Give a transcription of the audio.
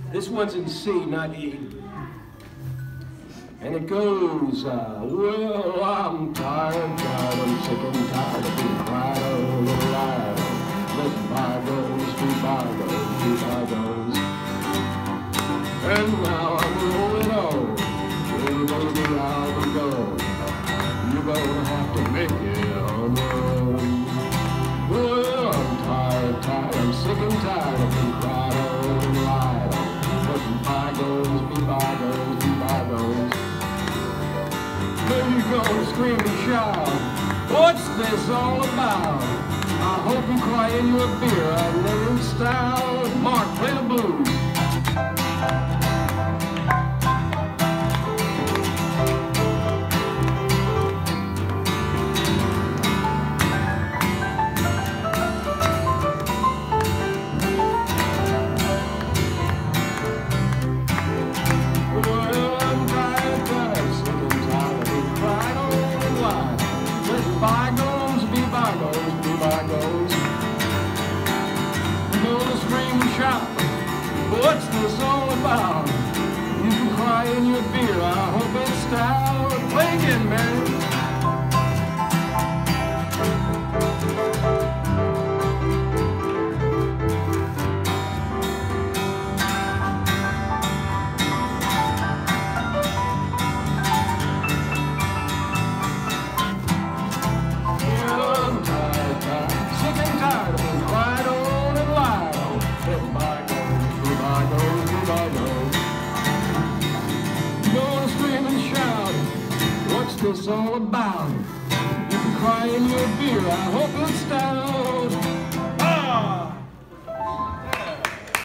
This one's in C, not E. And it goes, well, I'm tired, I'm sick and tired of being cried over the line. Let bygones be bygones, be bygones. And now I'm rolling on, well, baby, I'll be gone. You're gonna have to make it on your own. Well, I'm tired, I'm sick and tired of being cried over the line. Let bygones be bygones, be bygones. There you go, scream and shout. What's this all about? I hope you cry in your beer and live in style. Mark, play the blues. Bygones be bygones, be bygones. I'm gonna scream and shout. What's this all about? You can cry in your beer, I hope it's stout. Play again, man. What's this all about? You can cry in your beer, I hope it's stout.